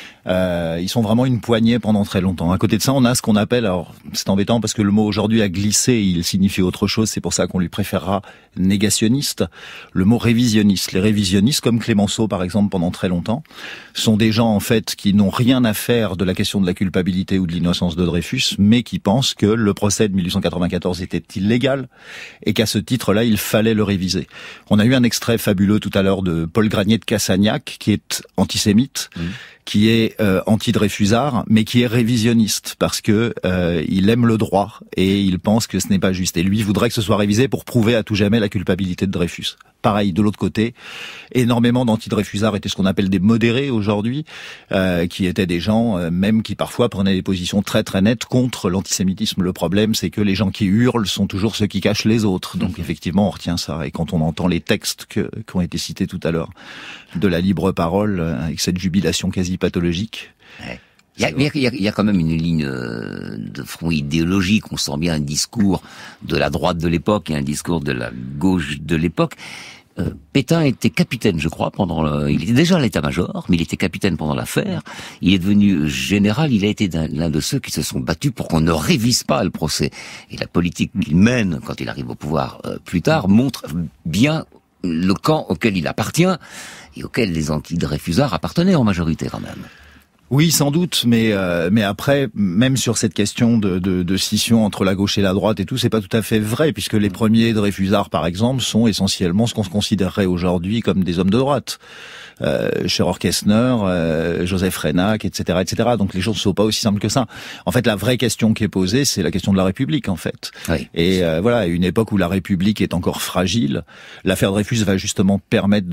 Ils sont vraiment une poignée pendant très longtemps. À côté de ça, on a ce qu'on appelle, alors c'est embêtant parce que le mot aujourd'hui a glissé, il signifie autre chose, c'est pour ça qu'on lui préférera négationniste, le mot révisionniste. Les révisionnistes, comme Clémenceau par exemple pendant très longtemps, sont des gens en fait qui n'ont rien à faire de la question de la culpabilité ou de l'innocence de Dreyfus, mais qui pensent que le procès de 1894 était illégal et qu'à ce titre-là, il fallait le réviser. On a eu un extrait fabuleux tout à l'heure de Paul Granier de Cassagnac, qui est antisémite, qui est anti-Dreyfusard, mais qui est révisionniste parce que il aime le droit et il pense que ce n'est pas juste. Et lui voudrait que ce soit révisé pour prouver à tout jamais la culpabilité de Dreyfus. Pareil, de l'autre côté, énormément d'anti-Dreyfusards étaient ce qu'on appelle des modérés aujourd'hui, qui étaient des gens même qui parfois prenaient des positions très très nettes contre l'antisémitisme. Le problème, c'est que les gens qui hurlent sont toujours ceux qui cachent les autres. Donc effectivement, on retient ça. Et quand on entend les textes qui ont été cités tout à l'heure de la libre parole, avec cette jubilation quasi pathologique. Ouais. Il y a quand même une ligne de front idéologique. On sent bien un discours de la droite de l'époque et un discours de la gauche de l'époque. Pétain était capitaine, je crois, il était déjà à l'état-major, mais il était capitaine pendant l'affaire. Il est devenu général. Il a été l'un de ceux qui se sont battus pour qu'on ne révise pas le procès. Et la politique qu'il mène quand il arrive au pouvoir plus tard montre bien le camp auquel il appartient et auquel les anti-Dreyfusards appartenaient en majorité quand même. Oui, sans doute, mais après, même sur cette question de scission entre la gauche et la droite et tout, c'est pas tout à fait vrai, puisque les premiers Dreyfusards, par exemple, sont essentiellement ce qu'on se considérerait aujourd'hui comme des hommes de droite. Scherrer Kestner, Joseph Reynac, etc., etc. Donc les choses ne sont pas aussi simples que ça. En fait, la vraie question qui est posée, c'est la question de la République, en fait. Oui. Et voilà, à une époque où la République est encore fragile, l'affaire Dreyfus va justement permettre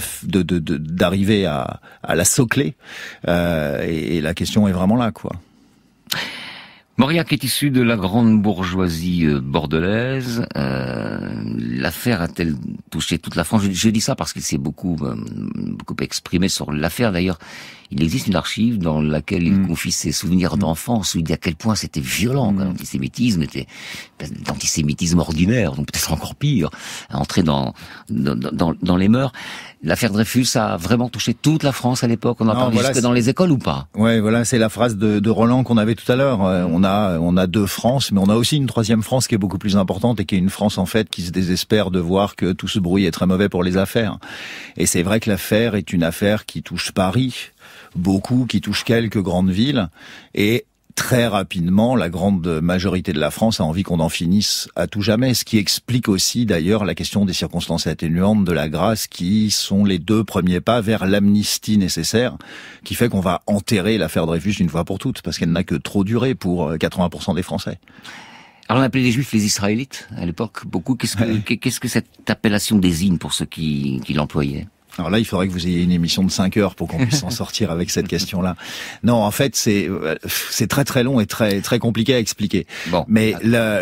d'arriver à la socler. Et la question est vraiment là, quoi. Mauriac est issu de la grande bourgeoisie bordelaise. L'affaire a-t-elle touché toute la France? Je dis ça parce qu'il s'est beaucoup exprimé sur l'affaire. D'ailleurs, il existe une archive dans laquelle il confie ses souvenirs d'enfance, où il dit à quel point c'était violent. L'antisémitisme était l'antisémitisme ordinaire, donc peut-être encore pire, entrer dans les mœurs. L'affaire Dreyfus a vraiment touché toute la France à l'époque. On en parlait jusque dans les écoles ou pas? Ouais, voilà, c'est la phrase de Roland qu'on avait tout à l'heure. On a deux France, mais on a aussi une troisième France qui est beaucoup plus importante et qui est une France en fait qui se désespère de voir que tout ce bruit est très mauvais pour les affaires. Et c'est vrai que l'affaire est une affaire qui touche Paris beaucoup, qui touche quelques grandes villes, et très rapidement, la grande majorité de la France a envie qu'on en finisse à tout jamais, ce qui explique aussi d'ailleurs la question des circonstances atténuantes, de la grâce, qui sont les deux premiers pas vers l'amnistie nécessaire, qui fait qu'on va enterrer l'affaire Dreyfus une fois pour toutes, parce qu'elle n'a que trop duré pour 80% des Français. Alors on appelait les Juifs les Israélites à l'époque, beaucoup. Qu'est-ce que cette appellation désigne pour ceux qui l'employaient? Alors là, il faudrait que vous ayez une émission de 5 heures pour qu'on puisse s'en sortir avec cette question-là. Non, en fait, c'est très très long et très très compliqué à expliquer. Bon, mais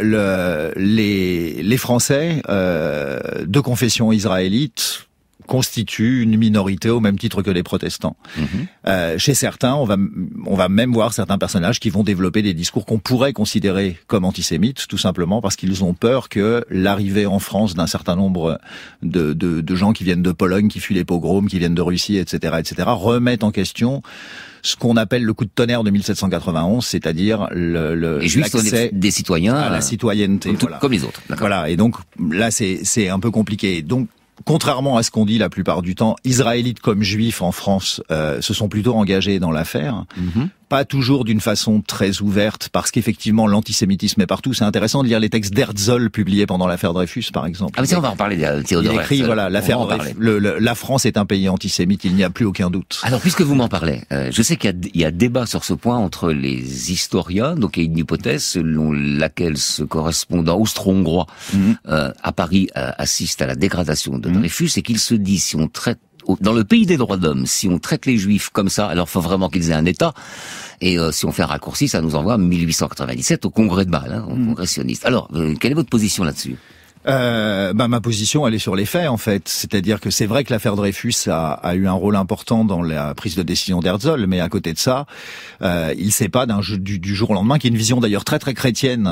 les Français de confession israélite constituent une minorité au même titre que les protestants. Chez certains, on va même voir certains personnages qui vont développer des discours qu'on pourrait considérer comme antisémites, tout simplement parce qu'ils ont peur que l'arrivée en France d'un certain nombre de gens qui viennent de Pologne, qui fuient les pogroms, qui viennent de Russie, etc., remette en question ce qu'on appelle le coup de tonnerre de 1791, c'est-à-dire les Juifs sont des citoyens à la citoyenneté, comme les autres. Voilà, et donc là c'est un peu compliqué. Donc contrairement à ce qu'on dit la plupart du temps, israélites comme juifs en France se sont plutôt engagés dans l'affaire. Pas toujours d'une façon très ouverte, parce qu'effectivement l'antisémitisme est partout. C'est intéressant de lire les textes d'Herzl publiés pendant l'affaire Dreyfus, par exemple. Ah mais on va en parler de Théodore Herzl. Il écrit, voilà, l'affaire Dreyfus, la France est un pays antisémite, il n'y a plus aucun doute. Alors puisque vous m'en parlez, je sais qu'il y a débat sur ce point entre les historiens, donc il y a une hypothèse selon laquelle ce correspondant austro-hongrois à Paris assiste à la dégradation de Dreyfus, et qu'il se dit, si on traite dans le pays des droits d'homme, si on traite les Juifs comme ça, alors il faut vraiment qu'ils aient un État. Et si on fait un raccourci, ça nous envoie 1897 au Congrès de Bâle, au Congrès sioniste. Alors, quelle est votre position là-dessus? Ma position, elle est sur les faits, en fait. C'est-à-dire que c'est vrai que l'affaire Dreyfus a eu un rôle important dans la prise de décision d'Herzl, mais à côté de ça, il sait pas du jour au lendemain, qui est une vision d'ailleurs très très chrétienne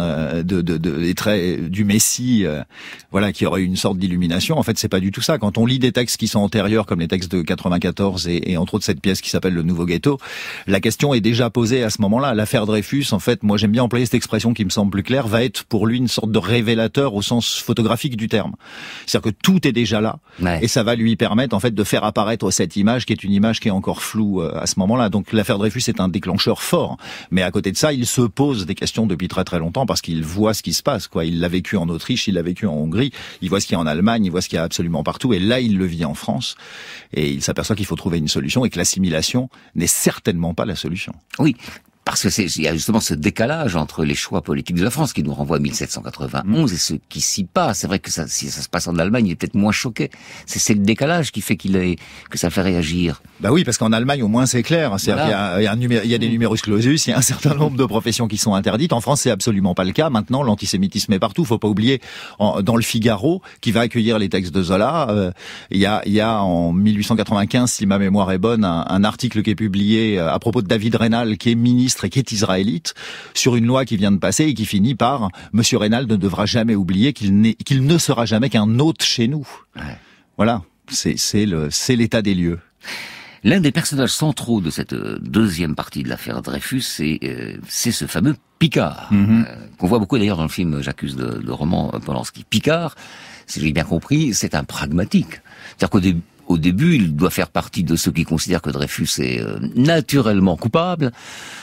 du Messie, voilà, qui aurait eu une sorte d'illumination. En fait, c'est pas du tout ça. Quand on lit des textes qui sont antérieurs, comme les textes de 94 et entre autres cette pièce qui s'appelle Le Nouveau Ghetto, la question est déjà posée à ce moment-là. L'affaire Dreyfus, en fait, moi j'aime bien employer cette expression qui me semble plus claire, va être pour lui une sorte de révélateur au sens photographique du terme. C'est-à-dire que tout est déjà là, et ça va lui permettre en fait de faire apparaître cette image qui est une image qui est encore floue à ce moment-là. Donc l'affaire Dreyfus est un déclencheur fort, mais à côté de ça, il se pose des questions depuis très très longtemps parce qu'il voit ce qui se passe, quoi. Il l'a vécu en Autriche, il l'a vécu en Hongrie, il voit ce qu'il y a en Allemagne, il voit ce qu'il y a absolument partout, et là il le vit en France, et il s'aperçoit qu'il faut trouver une solution et que l'assimilation n'est certainement pas la solution. Oui. Parce que il y a justement ce décalage entre les choix politiques de la France qui nous renvoie à 1791 et ce qui s'y passe. C'est vrai que si ça se passe en Allemagne, il est peut-être moins choqué. C'est le décalage qui fait que ça fait réagir. Bah oui, parce qu'en Allemagne, au moins, c'est clair. C'est-à-dire qu'il y a des numerus clausus, il y a un certain nombre de professions qui sont interdites. En France, c'est absolument pas le cas. Maintenant, l'antisémitisme est partout. Faut pas oublier, dans le Figaro, qui va accueillir les textes de Zola, il y a en 1895, si ma mémoire est bonne, un article qui est publié à propos de David Reynal, qui est ministre et qui est israélite, sur une loi qui vient de passer et qui finit par Monsieur Reynal ne devra jamais oublier qu'il ne sera jamais qu'un hôte chez nous. Voilà, c'est l'état des lieux. L'un des personnages centraux de cette deuxième partie de l'affaire Dreyfus, c'est ce fameux Picard, qu'on voit beaucoup d'ailleurs dans le film J'accuse de Roman Polanski. Picard, si j'ai bien compris, c'est un pragmatique. C'est-à-dire qu'au début, il doit faire partie de ceux qui considèrent que Dreyfus est naturellement coupable.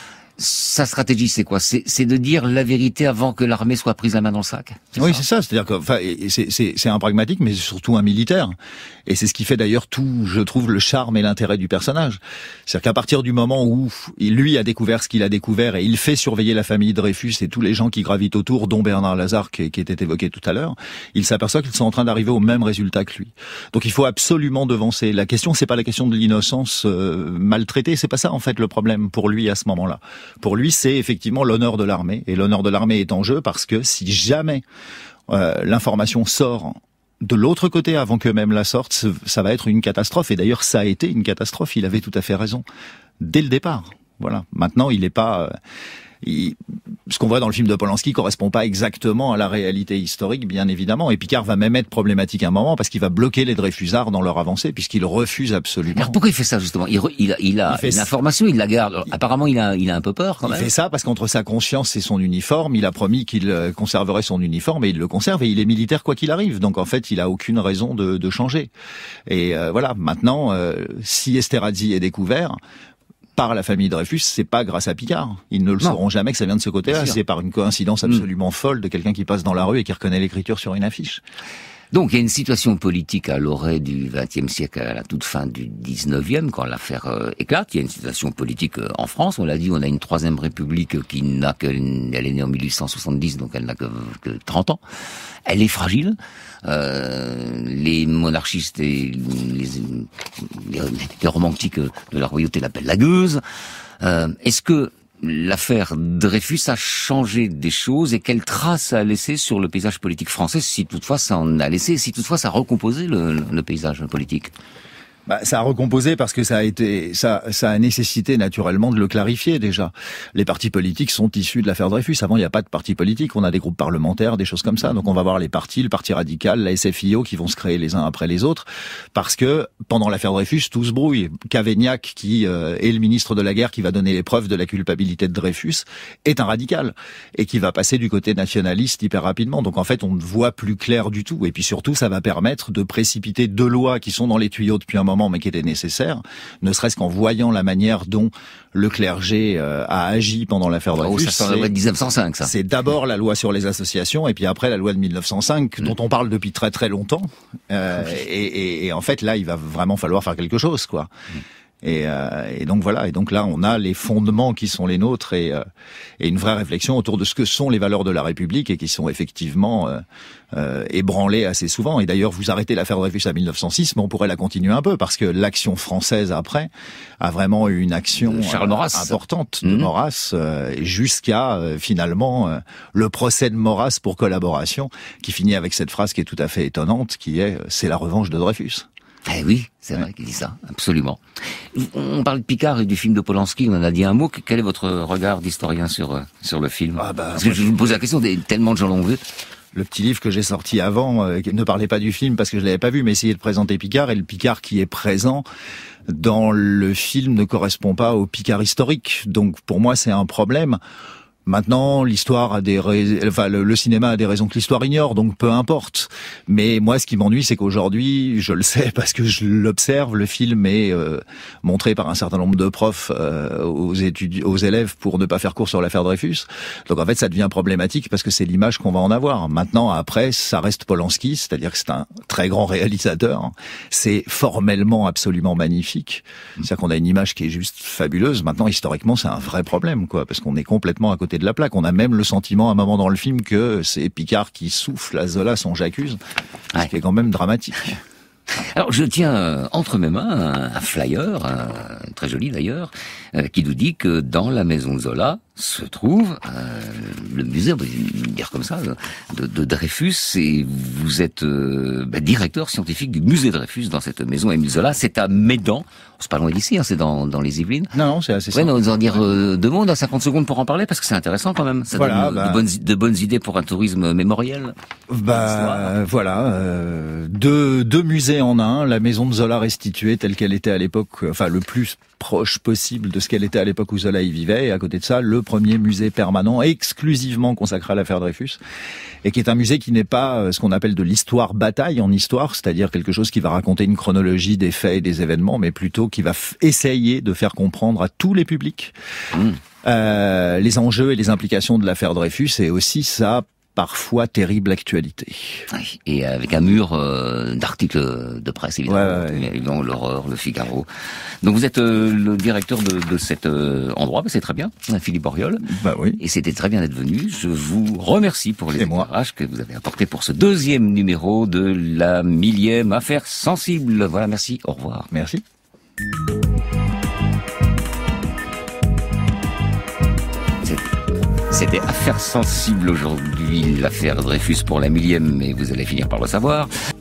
Sa stratégie, c'est quoi? C'est de dire la vérité avant que l'armée soit prise la main dans le sac. Oui, c'est ça. C'est-à-dire que, c'est un pragmatique, mais surtout un militaire. Et c'est ce qui fait d'ailleurs tout, je trouve, le charme et l'intérêt du personnage. C'est-à-dire qu'à partir du moment où lui a découvert ce qu'il a découvert et il fait surveiller la famille Dreyfus et tous les gens qui gravitent autour, dont Bernard Lazare qui était évoqué tout à l'heure, il s'aperçoit qu'ils sont en train d'arriver au même résultat que lui. Donc il faut absolument devancer. La question, c'est pas la question de l'innocence maltraitée. C'est pas ça en fait le problème pour lui à ce moment-là. Pour lui, c'est effectivement l'honneur de l'armée, et l'honneur de l'armée est en jeu parce que si jamais l'information sort de l'autre côté avant qu'eux-mêmes la sortent, ça va être une catastrophe. Et d'ailleurs, ça a été une catastrophe. Il avait tout à fait raison dès le départ. Voilà. Maintenant, il n'est pas. Ce qu'on voit dans le film de Polanski correspond pas exactement à la réalité historique, bien évidemment. Et Picard va même être problématique à un moment parce qu'il va bloquer les Dreyfusards dans leur avancée, puisqu'il refuse absolument. Alors pourquoi il fait ça justement ? Il a une information, il la garde. Alors, apparemment, il a un peu peur quand même. Il fait ça parce qu'entre sa conscience et son uniforme, il a promis qu'il conserverait son uniforme et il le conserve et il est militaire quoi qu'il arrive. Donc en fait, il a aucune raison de changer. Et voilà. Maintenant, si Esterhazy est découvert par la famille Dreyfus, c'est pas grâce à Picard. Ils ne le sauront jamais que ça vient de ce côté-là. C'est par une coïncidence absolument folle de quelqu'un qui passe dans la rue et qui reconnaît l'écriture sur une affiche. Donc il y a une situation politique à l'orée du XXe siècle, à la toute fin du XIXe, quand l'affaire éclate. Il y a une situation politique en France. On l'a dit, on a une troisième république qui n'a que, elle est née en 1870, donc elle n'a que 30 ans. Elle est fragile. Les monarchistes et les romantiques de la royauté l'appellent la gueuse. Est-ce que l'affaire Dreyfus a changé des choses et quelle trace ça a laissé sur le paysage politique français, si toutefois ça en a laissé, si toutefois ça a recomposé le paysage politique? Ça a recomposé parce que ça a nécessité naturellement de le clarifier déjà. Les partis politiques sont issus de l'affaire Dreyfus. Avant, il n'y a pas de partis politiques. On a des groupes parlementaires, des choses comme ça. Donc on va voir les partis, le Parti radical, la SFIO qui vont se créer les uns après les autres parce que pendant l'affaire Dreyfus, tout se brouille. Cavaignac, qui est le ministre de la guerre, qui va donner les preuves de la culpabilité de Dreyfus, est un radical et qui va passer du côté nationaliste hyper rapidement. Donc en fait, on ne voit plus clair du tout. Et puis surtout, ça va permettre de précipiter deux lois qui sont dans les tuyaux depuis un moment mais qui était nécessaire, ne serait-ce qu'en voyant la manière dont le clergé a agi pendant l'affaire Dreyfus. Ça sort la loi de 1905, ça. C'est d'abord la loi sur les associations et puis après la loi de 1905 dont on parle depuis très très longtemps. Et en fait là, il va vraiment falloir faire quelque chose, quoi. Et donc voilà. Et donc là, on a les fondements qui sont les nôtres et une vraie réflexion autour de ce que sont les valeurs de la République et qui sont effectivement ébranlées assez souvent. Et d'ailleurs, vous arrêtez l'affaire Dreyfus à 1906, mais on pourrait la continuer un peu parce que l'action française après a vraiment eu une action importante de Maurras jusqu'à finalement le procès de Maurras pour collaboration qui finit avec cette phrase qui est tout à fait étonnante, qui est « c'est la revanche de Dreyfus ». Eh oui, c'est vrai qu'il dit ça, absolument. On parle de Picard et du film de Polanski, on en a dit un mot. Quel est votre regard d'historien sur le film? Parce que je me pose la question, tellement de gens l'ont vu. Le petit livre que j'ai sorti avant ne parlait pas du film parce que je l'avais pas vu, mais essayait de présenter Picard, et le Picard qui est présent dans le film ne correspond pas au Picard historique. Donc pour moi, c'est un problème. Maintenant, l'histoire a le cinéma a des raisons que l'histoire ignore, donc peu importe. Mais moi, ce qui m'ennuie, c'est qu'aujourd'hui, je le sais parce que je l'observe, le film est montré par un certain nombre de profs aux élèves pour ne pas faire cours sur l'affaire Dreyfus. Donc en fait, ça devient problématique parce que c'est l'image qu'on va en avoir. Maintenant, après, ça reste Polanski, c'est-à-dire que c'est un très grand réalisateur. C'est formellement absolument magnifique. C'est-à-dire qu'on a une image qui est juste fabuleuse. Maintenant, historiquement, c'est un vrai problème, quoi, parce qu'on est complètement à côté de la plaque. On a même le sentiment à un moment dans le film que c'est Picard qui souffle à Zola son J'accuse, ce qui est quand même dramatique. Alors je tiens entre mes mains un flyer, très joli d'ailleurs, qui nous dit que dans la maison de Zola se trouve le musée, on peut dire comme ça, de Dreyfus, et vous êtes directeur scientifique du musée Dreyfus dans cette maison Émile Zola. C'est à Médan, c'est pas loin d'ici, c'est dans les Yvelines. Non, c'est assez simple. Ouais, on va dire deux mots, on a 50 secondes pour en parler parce que c'est intéressant quand même. Ça donne de bonnes idées pour un tourisme mémoriel. Deux musées en un, la maison de Zola restituée telle qu'elle était à l'époque, enfin le plus proche possible de ce qu'elle était à l'époque où Zola y vivait, et à côté de ça, le premier musée permanent exclusivement consacré à l'affaire Dreyfus, et qui est un musée qui n'est pas ce qu'on appelle de l'histoire bataille en histoire, c'est-à-dire quelque chose qui va raconter une chronologie des faits et des événements, mais plutôt qui va essayer de faire comprendre à tous les publics les enjeux et les implications de l'affaire Dreyfus, et aussi ça parfois terrible actualité. Et avec un mur d'articles de presse, évidemment, l'Horreur, le Figaro. Donc vous êtes le directeur de cet endroit, c'est très bien, Philippe Auriol. Oui. Et c'était très bien d'être venu. Je vous remercie pour les éclairages que vous avez apportés pour ce deuxième numéro de la 1000e Affaire sensible. Voilà, merci, au revoir. Merci. C'était Affaire sensible aujourd'hui, l'affaire Dreyfus pour la 1000e, mais vous allez finir par le savoir.